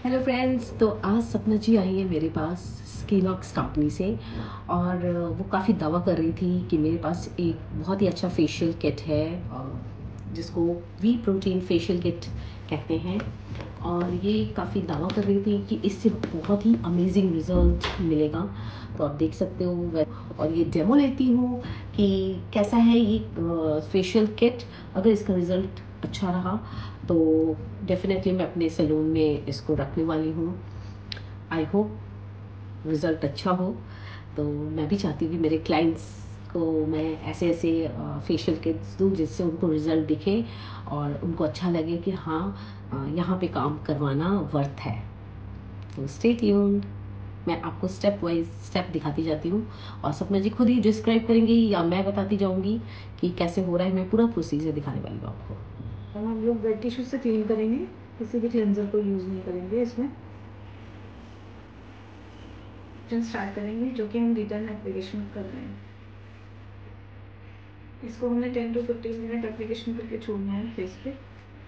Hello friends, तो आज सपना जी आई है मेरे पास स्किनॉक्स कंपनी से। और वो काफ़ी दावा कर रही थी कि मेरे पास एक बहुत ही अच्छा फेशियल किट है जिसको वी प्रोटीन फेशियल किट कहते हैं। और ये काफ़ी दावा कर रही थी कि इससे बहुत ही अमेजिंग रिजल्ट मिलेगा। तो आप देख सकते हो और ये डेमो लेती हूँ कि कैसा है ये फेशियल किट। अगर इसका रिज़ल्ट अच्छा रहा तो डेफिनेटली मैं अपने सैलून में इसको रखने वाली हूँ। आई होप रिज़ल्ट अच्छा हो। तो मैं भी चाहती हूँ कि मेरे क्लाइंट्स को मैं ऐसे ऐसे फेशियल किट्स दूँ जिससे उनको रिज़ल्ट दिखे और उनको अच्छा लगे कि हाँ यहाँ पे काम करवाना वर्थ है। तो स्टे ट्यून्ड, मैं आपको स्टेप वाइज स्टेप दिखाती जाती हूँ और सपना जी खुद ही डिस्क्राइब करेंगी या मैं बताती जाऊँगी कि कैसे हो रहा है। मैं पूरा प्रोसीजर दिखाने वाली हूँ आपको। हम लोग वेट टिश्यू से क्लीन करेंगे, किसी भी क्लेंजर को यूज़ नहीं करेंगे। इसमें स्टार्ट करेंगे जो कि हम रिटर्न एप्लीकेशन कर रहे हैं। इसको हमने 10 to 15 मिनट एप्लीकेशन करके छोड़ना है फेस पे।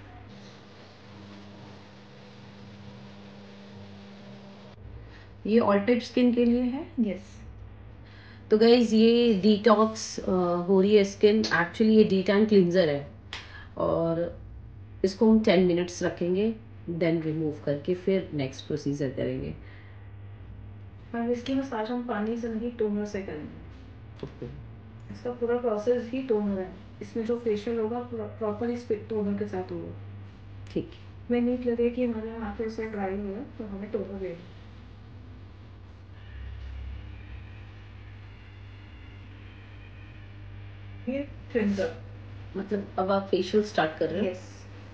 ये ऑल टाइप स्किन के लिए है। यस। तो गाइज ये डिटॉक्स हो रही है स्किन। एक्चुअली ये डी टैन क्लींजर है और इसको हम 10 मिनट्स रखेंगे, देन रिमूव करके फिर नेक्स्ट प्रोसीजर करेंगे। और इसकी मसाज हम पानी से नहीं, टोनर से करेंगे। इसका पूरा प्रोसेस ही टोनर है। इसमें जो फेशियल होगा प्रॉपर इस टोनर के साथ होगा। ठीक। हमें नीट लगे कि हमारे हाथ से ड्राई हुआ तो हमें टोनर देना। ये क्लेंजर मतलब अब आप फेशियल स्टार्ट कर रहे हो। यस।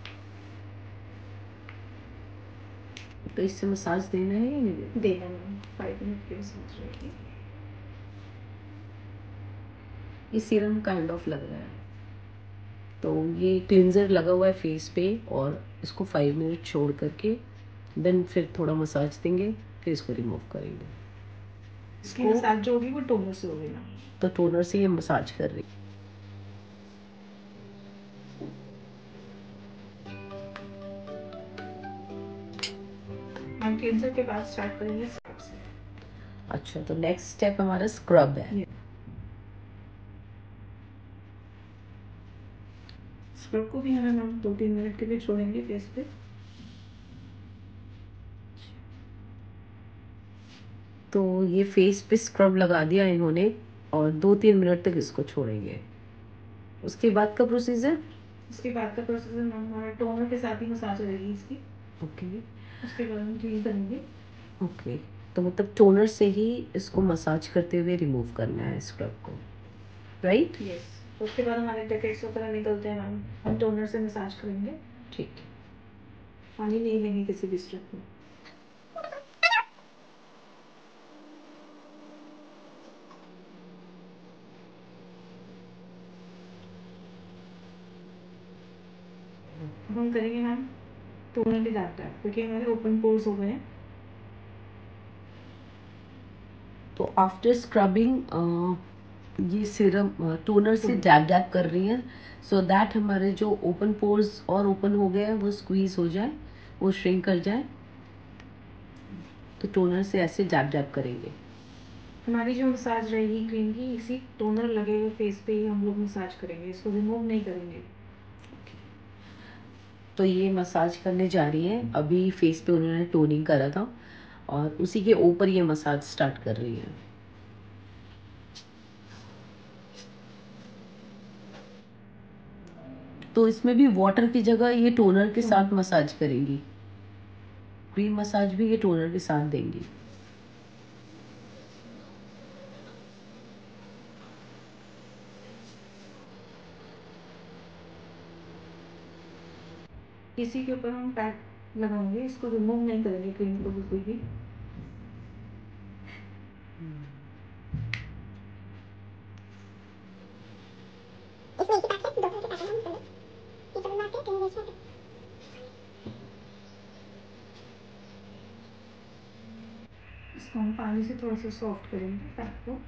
तो इससे मसाज देना है या नहीं देना है 5 मिनट के मसाज रहेगी। ये सीरम काइंड ऑफ लग रहा है। तो ये क्लींजर लगा हुआ है फेस पे और इसको 5 मिनट छोड़ करके देन फिर थोड़ा मसाज देंगे, फिर इसको रिमूव करेंगे। इसकी मसाज जो होगी वो टोनर से होगी ना। तो टोनर से ये मसाज कर रही। हम क्लेंजर के बाद स्टार्ट करेंगे स्क्रब से। अच्छा, तो नेक्स्ट स्टेप हमारा स्क्रब है। स्क्रब को भी हम 2-3 मिनट के लिए छोड़ेंगे फेस पे। तो ये फेस पे स्क्रब लगा दिया इन्होंने और 2-3 मिनट तक इसको छोड़ेंगे। उसके बाद का प्रोसीजर। उसके बाद का प्रोसेस हमारा टोनर के साथ ही मसाज रहेगी इसकी। ओके। उसके बाद हम क्लीन करेंगे। ओके, तो मतलब टोनर से ही इसको मसाज करते हुए रिमूव करना है स्क्रब को, राइट? यस। उसके बाद हमारे जैकेट्स वगैरह निकलते हैं मैम, हम टोनर से मसाज करेंगे। ठीक। पानी नहीं लेंगे किसी भी स्टेप में। हम करेंगे मैम टोनर के साथ टैप क्योंकि हमारे ओपन पोर्स हो गए हैं। तो आफ्टर स्क्रबिंग ये सीरम टोनर से डैब डैब कर रही है सो दैट हमारे जो ओपन पोर्स और ओपन हो गए हैं वो स्क्वीज हो जाए, वो श्रिंक कर जाए। तो टोनर से ऐसे डैब डैब करेंगे। हमारी जो मसाज रहेगी क्रीम की इसी टोनर लगे हुए फेस पे ही हम लोग मसाज करेंगे, इसको रिमूव नहीं करेंगे। तो ये मसाज करने जा रही है। अभी फेस पे उन्होंने टोनिंग करा था और उसी के ऊपर ये मसाज स्टार्ट कर रही है। तो इसमें भी वाटर की जगह ये टोनर के साथ मसाज करेंगी। क्रीम मसाज भी ये टोनर के साथ देंगी। इसी के ऊपर हम पैक लगाएंगे, इसको रिमूव नहीं करेंगे क्रीम को बिल्कुल भी। इसको हम पानी से थोड़ा सा सॉफ्ट करेंगे पैक को।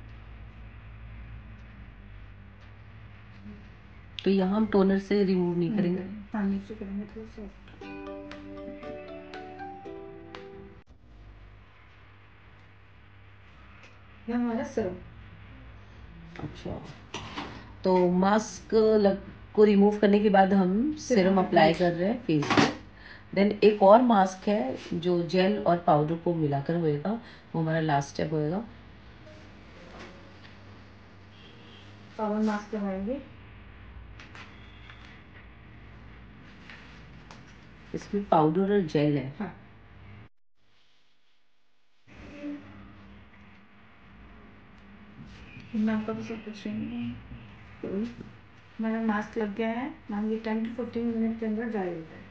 तो यहाँ हम टोनर से रिमूव नहीं करेंगे। पानी से करेंगे थोड़ा सॉफ्ट। ये हमारा सिरम। अच्छा, तो मास्क को रिमूव करने के बाद हम सिरम अप्लाई कर रहे हैं फेस पे। देन एक और मास्क है जो जेल और पाउडर को मिलाकर होएगा, वो हमारा लास्ट स्टेप होएगा। पावर मास्क लगाएंगे। इसमें पाउडर और जेल है। हाँ। मैम का तो सब कुछ नहीं है। मेरा मास्क लग गया है मैम, ये 10 to 15 मिनट के अंदर ड्राई होता है।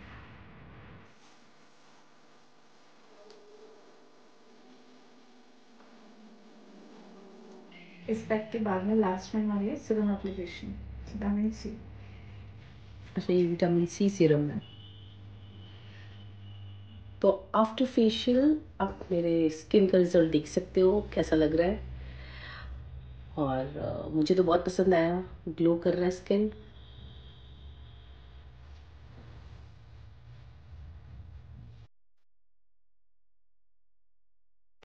इस पैक के बाद में लास्ट में हमारी सीरम एप्लीकेशन, विटामिन सी। अच्छा, ये विटामिन सी सीरम है। तो आफ्टर फेशियल आप मेरे स्किन का रिजल्ट देख सकते हो कैसा लग रहा है। और मुझे तो बहुत पसंद आया, ग्लो कर रहा है स्किन।